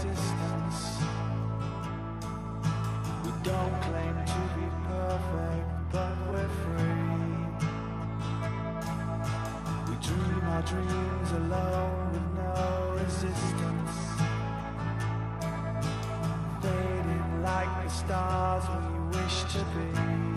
existence. We don't claim to be perfect, but we're free. We dream our dreams alone with no resistance, fading like the stars we wish to be.